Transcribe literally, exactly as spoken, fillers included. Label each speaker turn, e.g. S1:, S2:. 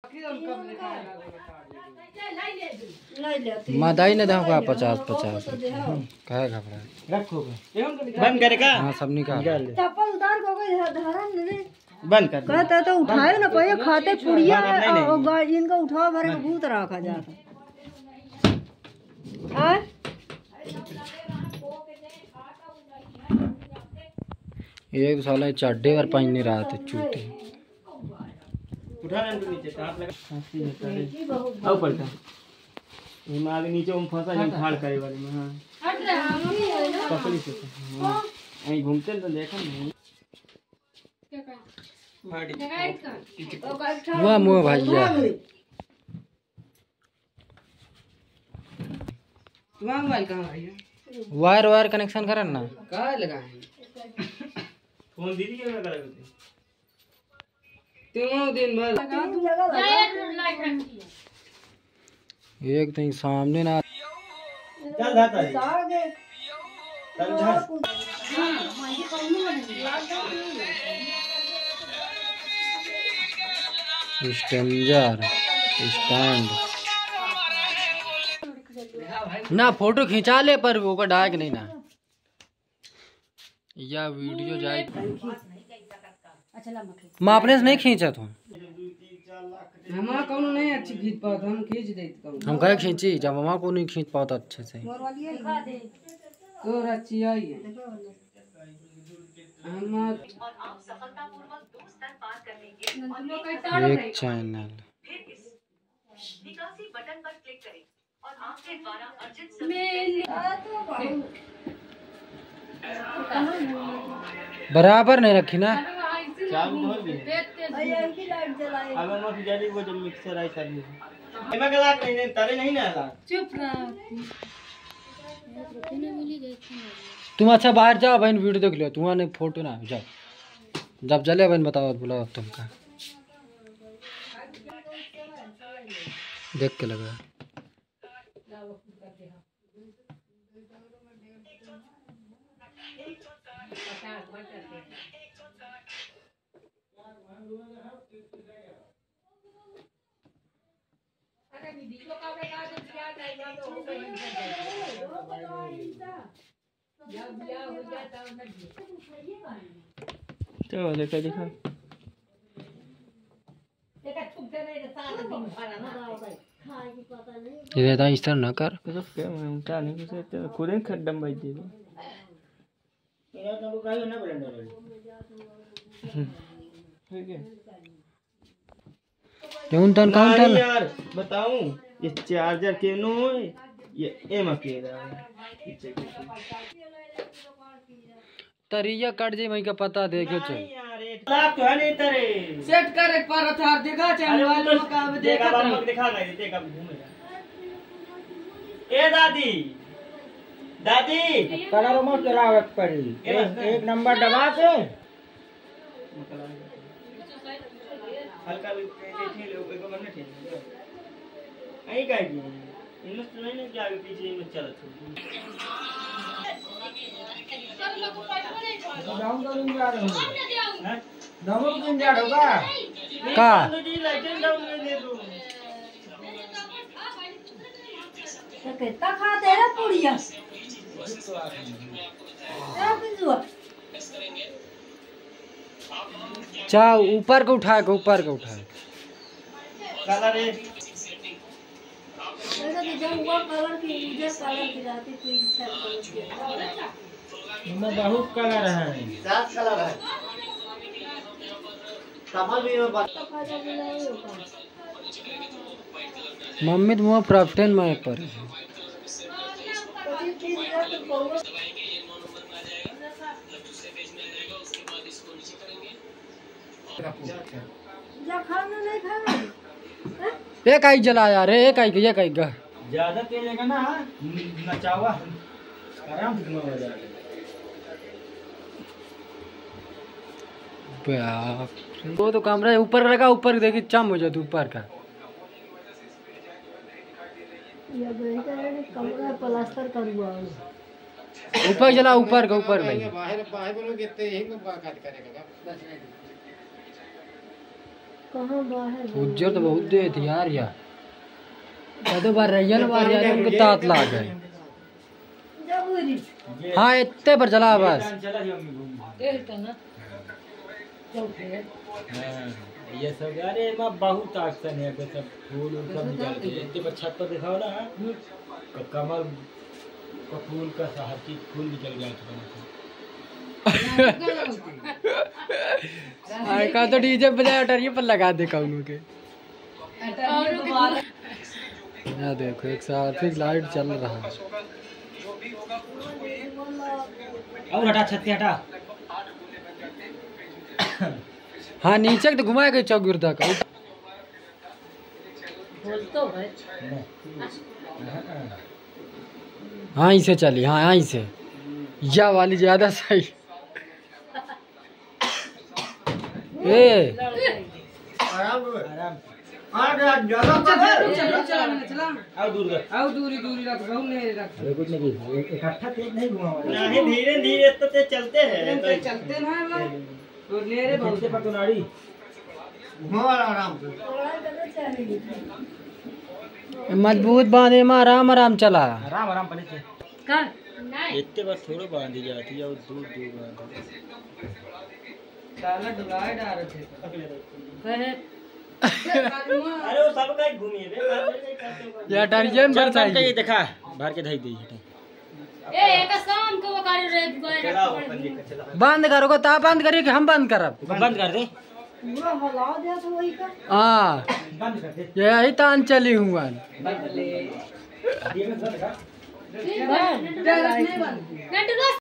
S1: मदाई ने देखा पचास पचास कहे घबरा
S2: रखो बंद करेगा।
S1: हाँ सब निकाल
S3: चप्पल उतार को
S2: बंद कर
S3: कहता तो उठाए ना पहले खाते पुड़िया इनका उठाओ भरे भूत रखा जाता
S1: एक साल चड्डे और पानी नहीं रहा था चूटे
S2: उठा ले नीचे ताप लगा ऊपर का ये माल नीचे में फंसा हम खाड़ करे वाले में। हां हट रहा पकड़ी से यहीं घूमते तो देखा नहीं क्या कर
S1: वाह मुआ भैया
S4: तुम्हारा मोबाइल कहां है?
S1: वायर वायर कनेक्शन करन ना
S4: कहां लगाए
S2: फोन दीदी के में करेगा
S4: तुम दिन भर
S1: एक तो सामने ना
S2: चल जाता है चल जा
S1: स्टेंजर स्टैंड ना फोटो खिंचा ले पर वो डायक नहीं ना या वीडियो जाए माँ अपने से नहीं खींचा तुम
S4: हमारा कौन नहीं अच्छी खींच पाता हम खींच देते कौन
S1: हम कहे खींची जब मामा को नहीं खींच पाता अच्छे से
S4: तो अच्छी आई है हम
S1: एक चैनल
S5: बटन पर क्लिक करें और आपके द्वारा अर्जित
S1: बराबर नहीं रखी ना
S2: चालू हो गई अब हम की जाली वो जब मिक्सर आई कर ली मैं गला नहीं तारे नहीं ना ला
S3: चुप रह
S1: तुम अच्छा बाहर जाओ बहन वीडियो देख लो तुम्हारे फोटो ना जाओ जब चले बहन बताओ बुलाओ तुमका देख के लगा
S2: चलो देखा देखा
S1: ये दादा इस तरह ना कर
S2: तो क्या मैं उठा नहीं कुछ खुद ही खड्डम भाई दे दो मेरा तो काहे ना ब्लेंडर ठीक है
S1: कौन तन कौन तन
S2: यार बताऊं ये चार्जर केनो है ये एम के रहा है
S1: तरिया कट जे मई का पता देखो चल
S2: यार एक लाख तो है नहीं तेरे
S4: सेट कर एक बार था देखा चैनल वालों का अब देखा
S2: बाबा दिखा गई देखा घूमेगा ए दादी दादी
S4: कलर में चलावे पड़ी एक, एक नंबर दबा के
S2: हल्का भी ठेले एको मन में ठेले आई का की इनमें तो नहीं क्या आगे पीछे इनमें चलत
S4: डाउन करूंगा जा रहा हूं हैं डाउन किन जा होगा
S1: का
S2: लाइट डाउन में दे दो
S3: तो कितना खाते हैं पुड़िया
S1: चा ऊपर को उठा के ऊपर को उठा
S2: कलर है
S3: जब वो कलर की उजर कलर की जाती तो इच्छा
S4: इनमें बहुत कलर है
S2: सात कलर है कमल भी
S1: मम्मी तो मुँह प्रॉफिटन में पर एक आई जला यार एक आई एक आई गा
S2: ज्यादा तेल लेगा ना नचावा आराम से हो जाएगा
S1: वो तो कमरा ऊपर लगा ऊपर देखी चम हो जाती ऊपर का
S3: कमरा प्लास्टर करवा
S1: ऊपर जला ऊपर का ऊपर भाई
S4: बाहर बाहर बोलो कितने यही में बात करेगा
S3: कहाँ बाहर
S1: उज्जर तो बहुत दे थी यार यार तो बार रैयल बार यार उनको तात ला गए। हाँ इतने पर चला बस
S2: चला जी मम्मी घूम ये सब अरे माँ बहुत आक्सन है तो सब फूल उल सब निकल के इतने पर छत पर दिखाओ ना क- कमल का फूल का हर चीज फूल निकल गया
S1: आए का तो डीजे बजाए अटरिये पर लगा दे कौनों के। यहाँ देखो एक साथ ही लाइट चल रहा है।
S2: और हटा छत से हटा
S1: हाँ नीचे तो घुमाए गए चौक गिरदा का हाँ इसे चली हाँ हाँ इसे या वाली ज्यादा सही ए
S2: आराम
S4: चला
S2: आओ दूर कर
S4: आओ दूरी दूरी रख बहु नहीं रख
S2: अरे कुछ नहीं इकट्ठा तेज नहीं घुमा नहीं धीरे धीरे तो ते चलते हैं
S4: चलते ना और नेरे
S2: बहुत से पर तो नाड़ी
S1: मजबूत बांधे में आराम आराम चला
S2: आराम आराम पहले से
S3: का
S2: इतने बार थोड़ा बांधी जाती है और दूर दूर बांधी
S4: साला डुलाए डाल थे कहे
S2: अरे वो सब का घूमी है
S1: या टर्जन भर
S2: चल
S1: चाहिए
S2: देखा बाहर के धाई दी
S5: ए एक शाम को वो कर रे
S2: चलाओ पंजे का चला
S1: बंद करोगे ता बंद करिए कि हम बंद करब।
S2: बंद कर दे
S3: पूरा हला दिया तो वही का
S1: हाँ
S2: बंद कर दे
S1: यही तान चली हुआ
S2: बंद ले
S5: नटू